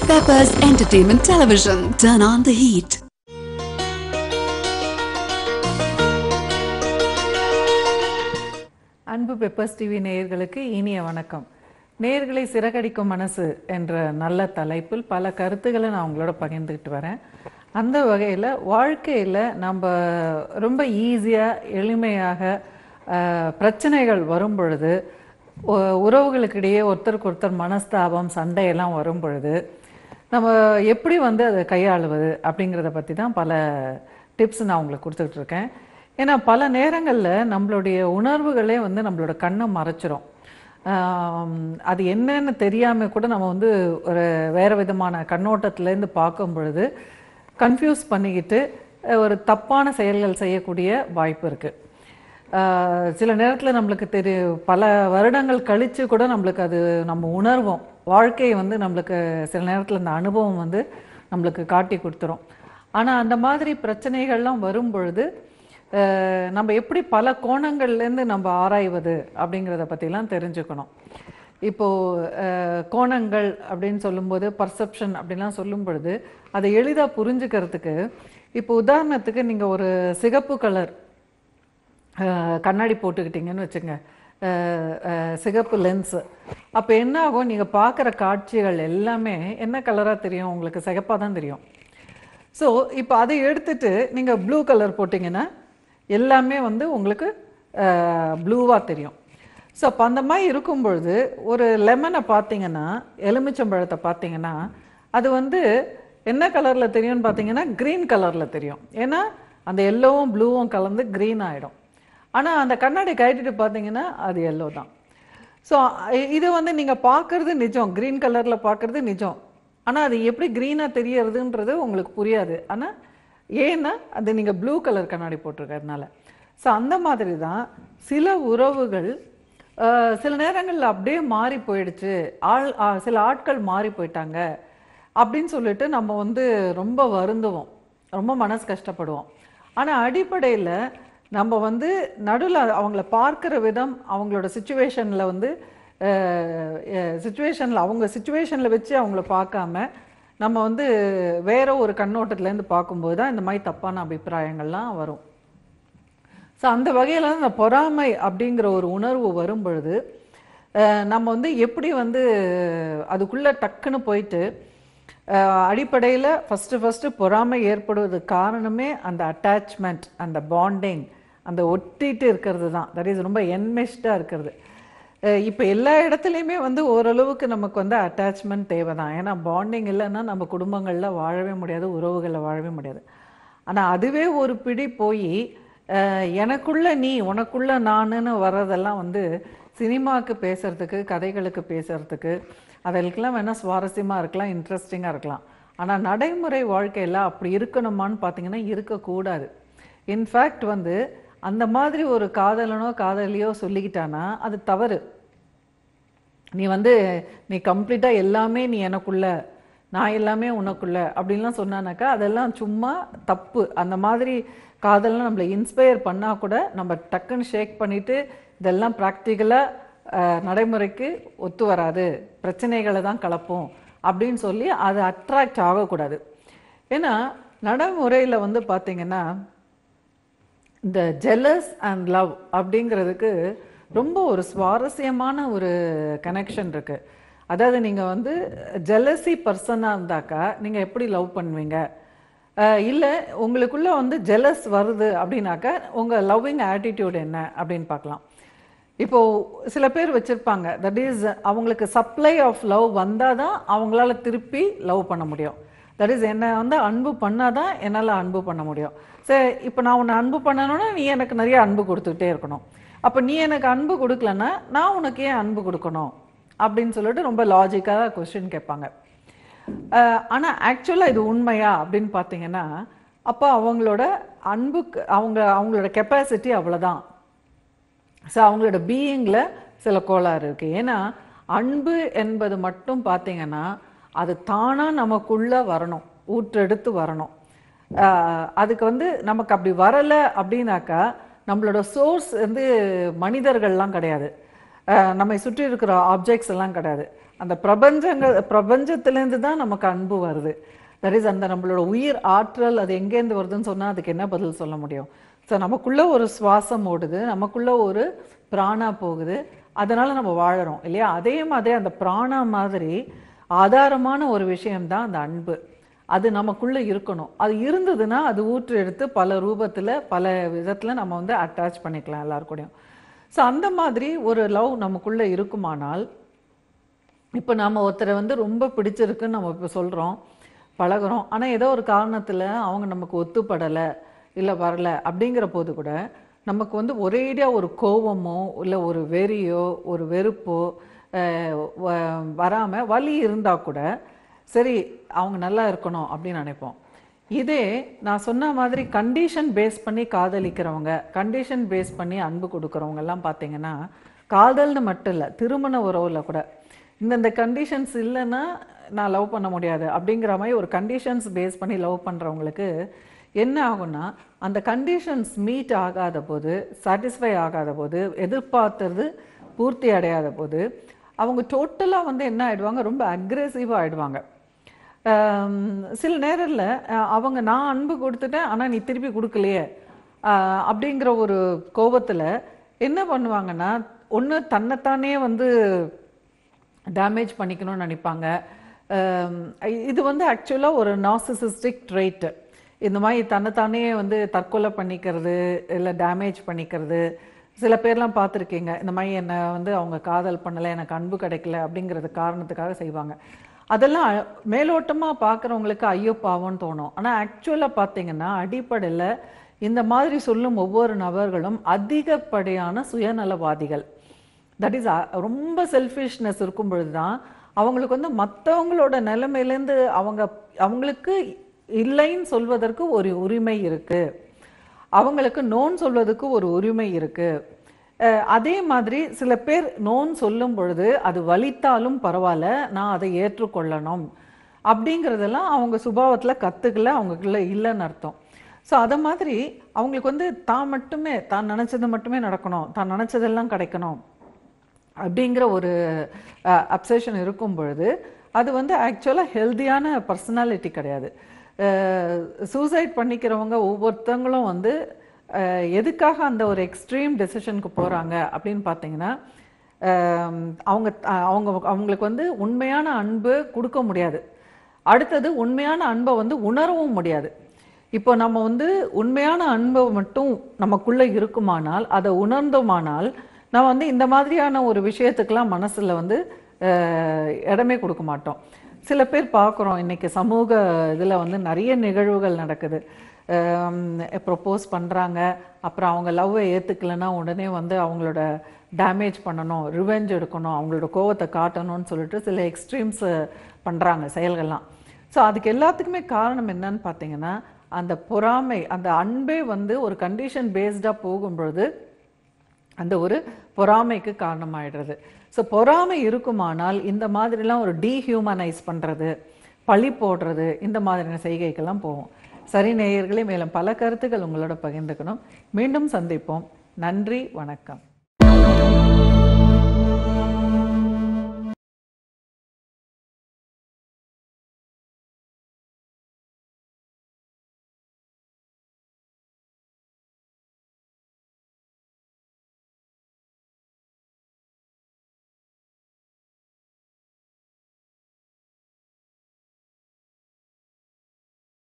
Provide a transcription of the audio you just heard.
Peppers Entertainment Television. Turn on the heat. அன்பு Peppers TV நேயர்களுக்கு இனிய வணக்கம். நேயர்களை சிறகடிக்கும் மனசு என்ற நல்ல தலைப்பில் பல கருத்துக்களை நான் உங்களோட பகிர்ந்துக்கிட்டு வரேன். அந்த வகையில் வாழ்க்கையில் நம்ம ரொம்ப ஈஸியாக எளிமையாக பிரச்சனைகள் வரும் பொழுது, உறவுகளுக்கிடையே ஒருத்தருக்கு ஒருத்தர் மனஸ்தாபம் சண்டையெல்லாம் வரும் பொழுது நம்ம எப்படி அதை கையாளுவது அப்படிங்கிறத பற்றி தான் பல டிப்ஸ் நான் உங்களுக்கு கொடுத்துட்ருக்கேன். ஏன்னா பல நேரங்களில் நம்மளுடைய உணர்வுகளே நம்மளோட கண்ணை மறைச்சிரும். அது என்னன்னு தெரியாமல் கூட நம்ம ஒரு வேறு விதமான கண்ணோட்டத்துலேருந்து பார்க்கும் பொழுது கன்ஃபியூஸ் பண்ணிக்கிட்டு ஒரு தப்பான செயல்கள் செய்யக்கூடிய வாய்ப்பு இருக்குது. சில நேரத்தில் நம்மளுக்கு பல வருடங்கள் கழித்து கூட நம்மளுக்கு அது நம்ம உணர்வோம். வாழ்க்கை நம்மளுக்கு சில நேரத்தில் அந்த அனுபவம் நம்மளுக்கு காட்டி கொடுத்துரும். ஆனால் அந்த மாதிரி பிரச்சனைகள்லாம் வரும் பொழுது நம்ம எப்படி பல கோணங்கள்லேருந்து நம்ம ஆராய்வது அப்படிங்கிறத பற்றிலாம் தெரிஞ்சுக்கணும். இப்போது கோணங்கள் அப்படின்னு சொல்லும்போது, பர்செப்ஷன் அப்படின்லாம் சொல்லும் பொழுது அதை எளிதாக புரிஞ்சுக்கிறதுக்கு, இப்போ உதாரணத்துக்கு நீங்கள் ஒரு சிகப்பு கலர் கண்ணாடி போட்டுக்கிட்டீங்கன்னு வச்சுங்க, சிகப்பு லென்ஸு. அப்போ என்ன ஆகும், நீங்கள் பார்க்குற காட்சிகள் எல்லாமே என்ன கலராக தெரியும்? உங்களுக்கு சிகப்பாக தான் தெரியும். ஸோ இப்போ அதை எடுத்துட்டு நீங்கள் ப்ளூ கலர் போட்டிங்கன்னா எல்லாமே உங்களுக்கு ப்ளூவாக தெரியும். ஸோ அப்போ அந்த மாதிரி இருக்கும் பொழுது ஒரு லெமனை பார்த்தீங்கன்னா, எலுமிச்சம்பழத்தை பார்த்தீங்கன்னா, அது என்ன கலரில் தெரியும்னு பார்த்தீங்கன்னா க்ரீன் கலரில் தெரியும். ஏன்னா அந்த எல்லோவும் ப்ளூவும் கலந்து க்ரீன் ஆகிடும். ஆனால் அந்த கண்ணாடி கட்டிட்டு பார்த்தீங்கன்னா அது எல்லோ தான். ஸோ இது நீங்கள் பார்க்குறது நிஜம், க்ரீன் கலரில் பார்க்குறது நிஜம். ஆனால் அது எப்படி க்ரீனாக தெரியறதுன்றது உங்களுக்கு புரியாது. ஆனால் ஏன்னா அது நீங்கள் ப்ளூ கலர் கண்ணாடி போட்டிருக்கிறதுனால. ஸோ அந்த மாதிரி தான் சில உறவுகள் சில நேரங்களில் அப்படியே மாறி போயிடுச்சு, சில ஆட்கள் மாறி போயிட்டாங்க அப்படின்னு சொல்லிட்டு நம்ம ரொம்ப வருந்துவோம், ரொம்ப மனசு கஷ்டப்படுவோம். ஆனால் அடிப்படையில் நம்ம நடுவில் அவங்கள பார்க்குற விதம், அவங்களோட சுச்சுவேஷனில் அவங்க சுச்சுவேஷனில் வச்சு அவங்கள பார்க்காம நம்ம வேற ஒரு கண்ணோட்டத்துலேருந்து பார்க்கும்போது தான் இந்த மாதிரி தப்பான அபிப்பிராயங்கள்லாம் வரும். ஸோ அந்த வகையில் இந்த பொறாமை அப்படிங்கிற ஒரு உணர்வு வரும் பொழுது நம்ம எப்படி அதுக்குள்ளே டக்குன்னு போயிட்டு, அடிப்படையில் ஃபஸ்ட்டு பொறாமை ஏற்படுவதுக்கு காரணமே அந்த அட்டாச்மெண்ட், அந்த பாண்டிங், அந்த ஒட்டிட்டு இருக்கிறது தான். தட் இஸ் ரொம்ப என்மெஷ்டாக இருக்கிறது. இப்போ எல்லா இடத்துலையுமே ஓரளவுக்கு நமக்கு அட்டாச்மெண்ட் தேவை தான். ஏன்னா பாண்டிங் இல்லைன்னா நம்ம குடும்பங்களில் வாழவே முடியாது, உறவுகளில் வாழவே முடியாது. ஆனால் அதுவே ஒரு பிடி போய் எனக்குள்ள நீ உனக்குள்ள நானுன்னு வர்றதெல்லாம் சினிமாவுக்கு பேசுகிறதுக்கு, கதைகளுக்கு பேசுகிறதுக்கு, அதற்கெல்லாம் வேணால் சுவாரஸ்யமாக இருக்கலாம், இன்ட்ரெஸ்டிங்காக இருக்கலாம். ஆனால் நடைமுறை வாழ்க்கையில் அப்படி இருக்கணுமான்னு பார்த்தீங்கன்னா இருக்கக்கூடாது. இன்ஃபேக்ட் அந்த மாதிரி ஒரு காதலனோ காதலியோ சொல்லிக்கிட்டானா அது தவறு. நீ நீ கம்ப்ளீட்டாக எல்லாமே நீ எனக்குள்ள, நான் எல்லாமே உனக்குள்ள அப்படின்லாம் சொன்னானாக்கா அதெல்லாம் சும்மா தப்பு. அந்த மாதிரி காதலாம் நம்மளை இன்ஸ்பயர் பண்ணால் கூட நம்ம டக்குன்னு ஷேக் பண்ணிவிட்டு இதெல்லாம் ப்ராக்டிக்கலாக நடைமுறைக்கு ஒத்து வராது, பிரச்சனைகளை தான் கலப்போம் அப்படின்னு சொல்லி அது அட்ராக்ட் ஆகக்கூடாது. ஏன்னா நடைமுறையில் பார்த்திங்கன்னா இந்த ஜெலஸ் அண்ட் லவ் அப்படிங்கிறதுக்கு ரொம்ப ஒரு சுவாரஸ்யமான ஒரு கனெக்ஷன் இருக்குது. அதாவது நீங்கள் ஜெலசி பர்சனாக இருந்தாக்கா நீங்கள் எப்படி லவ் பண்ணுவீங்க? இல்லை உங்களுக்குள்ளே ஜெலஸ் வருது அப்படின்னாக்கா உங்கள் லவ்விங் ஆட்டிடியூட் என்ன அப்படின்னு பார்க்கலாம். இப்போது சில பேர் வச்சுருப்பாங்க, தட் இஸ் அவங்களுக்கு சப்ளை ஆஃப் லவ் வந்தால் தான் அவங்களால திருப்பி லவ் பண்ண முடியும். தட் இஸ் என்னை அன்பு பண்ணால் தான் என்னால் அன்பு பண்ண முடியும். சரி, இப்போ நான் உன்னை அன்பு பண்ணணுன்னா நீ எனக்கு நிறைய அன்பு கொடுத்துக்கிட்டே இருக்கணும். அப்போ நீ எனக்கு அன்பு கொடுக்கலன்னா நான் உனக்கு ஏன் அன்பு கொடுக்கணும் அப்படின்னு சொல்லிட்டு ரொம்ப லாஜிக்காக கொஸ்டின் கேட்பாங்க. ஆனால் ஆக்சுவலாக இது உண்மையா அப்படின்னு பார்த்தீங்கன்னா, அப்போ அவங்களோட அன்புக்கு அவங்களோட கெப்பாசிட்டி அவ்வளோதான். ஸோ அவங்களோட பீயிங்கில் சில கோளாறு இருக்குது. ஏன்னா அன்பு என்பது மட்டும் பார்த்தீங்கன்னா அது தானாக நமக்குள்ளே வரணும், ஊற்றெடுத்து வரணும். அதுக்கு நமக்கு அப்படி வரலை அப்படின்னாக்கா நம்மளோட சோர்ஸ் மனிதர்கள்லாம் கிடையாது, நம்மை சுற்றி இருக்கிற ஆப்ஜெக்ட்ஸ் எல்லாம் கிடையாது. அந்த பிரபஞ்சத்திலேருந்து தான் நமக்கு அன்பு வருது. தட் இஸ் அந்த நம்மளோட உயிர் ஆற்றல் அது எங்கேருந்து வருதுன்னு சொன்னால் அதுக்கு என்ன பதில் சொல்ல முடியும்? ஸோ நமக்குள்ளே ஒரு சுவாசம் ஓடுது, நமக்குள்ளே ஒரு பிராணா போகுது, அதனால் நம்ம வாழறோம் இல்லையா? அதே மாதிரி அந்த பிராணா மாதிரி ஆதாரமான ஒரு விஷயம்தான் அந்த அன்பு. அது நமக்குள்ளே இருக்கணும். அது இருந்ததுன்னா அது ஊற்று எடுத்து பல ரூபத்தில் பல விதத்தில் நம்ம வந்து அட்டாச் பண்ணிக்கலாம் எல்லாருக்கூடையும். ஸோ அந்த மாதிரி ஒரு லவ் நமக்குள்ளே இருக்குமானால், இப்போ நாம் ஒருத்தரை வந்து ரொம்ப பிடிச்சிருக்குன்னு நம்ம இப்போ சொல்கிறோம், பழகுறோம். ஆனால் ஏதோ ஒரு காரணத்தில் அவங்க நமக்கு ஒத்துப்படலை, இல்லை வரலை அப்படிங்கிற போது கூட நமக்கு வந்து ஒரேடியாக ஒரு கோபமோ இல்லை ஒரு வெறியோ ஒரு வெறுப்போ வராமல் வலி இருந்தால் கூட சரி அவங்க நல்லா இருக்கணும் அப்படின்னு நினைப்போம். இதே நான் சொன்ன மாதிரி கண்டிஷன் பேஸ் பண்ணி காதலிக்கிறவங்க, கண்டிஷன் பேஸ் பண்ணி அன்பு கொடுக்குறவங்கெல்லாம் பார்த்தீங்கன்னா, காதல்னு மட்டும் இல்லை, திருமண உறவில் கூட இந்தந்த கண்டிஷன்ஸ் இல்லைன்னா நான் லவ் பண்ண முடியாது அப்படிங்கிற மாதிரி ஒரு கண்டிஷன்ஸ் பேஸ் பண்ணி லவ் பண்ணுறவங்களுக்கு என்ன ஆகும்னா, அந்த கண்டிஷன்ஸ் மீட் ஆகாத போது, சாட்டிஸ்ஃபை ஆகாத போது, எதிர்பார்த்தது பூர்த்தி அடையாத போது அவங்க டோட்டலாக வந்து என்ன ஆகிடுவாங்க, ரொம்ப அக்ரெசிவாக ஆகிடுவாங்க. சில நேரத்தில் அவங்க நான் அன்பு கொடுத்துட்டேன் ஆனால் நீ திருப்பி கொடுக்கலையே அப்படிங்கிற ஒரு கோபத்தில் என்ன பண்ணுவாங்கன்னா, ஒன்று தன்னைத்தானே வந்து டேமேஜ் பண்ணிக்கணும்னு நினைப்பாங்க. இது வந்து ஆக்சுவலாக ஒரு நார்சிசிஸ்டிக் ட்ரைட்டு. இந்த மாதிரி தன்னைத்தானே வந்து தற்கொலை பண்ணிக்கிறது, இல்லை டேமேஜ் பண்ணிக்கிறது. சில பேர்லாம் பார்த்துருக்கீங்க, இந்த மாதிரி என்னை வந்து அவங்க காதல் பண்ணலை, எனக்கு அன்பு கிடைக்கல அப்படிங்கிறது காரணத்துக்காக செய்வாங்க. அதெல்லாம் மேலோட்டமாக பார்க்குறவங்களுக்கு ஐயோ பாவம்னு தோணும். ஆனால் ஆக்சுவலாக பார்த்தீங்கன்னா அடிப்படையில் இந்த மாதிரி சொல்லும் ஒவ்வொரு நபர்களும் அதிகப்படியான சுயநலவாதிகள். தட் இஸ் ரொம்ப செல்ஃபிஷ்னஸ் இருக்கும் பொழுது தான் அவங்களுக்கு வந்து மற்றவங்களோட நிலைமையிலேருந்து அவங்களுக்கு இல்லைன்னு சொல்வதற்கு ஒரு உரிமை இருக்குது, அவங்களுக்கு நோன் சொல்வதற்கு ஒரு உரிமை இருக்குது. அதே மாதிரி சில பேர் நோன் சொல்லும் பொழுது அது வலித்தாலும் பரவாயில்ல, நான் அதை ஏற்றுக்கொள்ளணும் அப்படிங்கிறதெல்லாம் அவங்க சுபாவத்தில் கற்றுக்கல, அவங்களுக்குள்ள இல்லைன்னு அர்த்தம். ஸோ அதை மாதிரி அவங்களுக்கு வந்து தான் நினச்சது மட்டுமே நடக்கணும், தான் நினச்சதெல்லாம் கிடைக்கணும் அப்படிங்கிற ஒரு அப்சஷன் இருக்கும் பொழுது அது வந்து ஆக்சுவலாக ஹெல்தியான பர்சனாலிட்டி கிடையாது. சூசைட் பண்ணிக்கிறவங்க ஒவ்வொருத்தவங்களும் வந்து எதுக்காக அந்த ஒரு எக்ஸ்ட்ரீம் டெசிஷனுக்கு போகிறாங்க அப்படின்னு பார்த்தீங்கன்னா, அவங்களுக்கு வந்து உண்மையான அன்பு கொடுக்க முடியாது. அடுத்தது உண்மையான அன்பை வந்து உணரவும் முடியாது. இப்போ நம்ம வந்து உண்மையான அன்பை மட்டும் நமக்குள்ளே இருக்குமானால், அதை உணர்ந்தோமானால், நம்ம வந்து இந்த மாதிரியான ஒரு விஷயத்துக்கெல்லாம் மனசில் வந்து இடமே கொடுக்க மாட்டோம். சில பேர் பார்க்குறோம் இன்றைக்கி சமூக இதில் வந்து நிறைய நிகழ்வுகள் நடக்குது. ப்ரப்போஸ் பண்ணுறாங்க, அப்புறம் அவங்க லவ்வை ஏற்றுக்கலைன்னா உடனே வந்து அவங்களோட டேமேஜ் பண்ணணும், ரிவெஞ்ச் எடுக்கணும், அவங்களோட கோவத்தை காட்டணும்னு சொல்லிட்டு சில எக்ஸ்ட்ரீம்ஸ் பண்ணுறாங்க செயல்கள்லாம். ஸோ அதுக்கு எல்லாத்துக்குமே காரணம் என்னன்னு பார்த்தீங்கன்னா, அந்த பொறாமை, அந்த அன்பே வந்து ஒரு கண்டிஷன் பேஸ்டாக போகும்பொழுது அந்த ஒரு பொறாமைக்கு காரணமாயிடுறது. ஸோ பொறாமை இருக்குமானால் இந்த மாதிரிலாம் ஒரு டீஹியூமனைஸ் பண்ணுறது, பழி போடுறது, இந்த மாதிரியான செய்கைக்கெல்லாம் போகும். சரி நேயர்களே, மேலும் பல கருத்துக்கள் உங்களோட பகிர்ந்துக்கணும். மீண்டும் சந்திப்போம். நன்றி, வணக்கம்.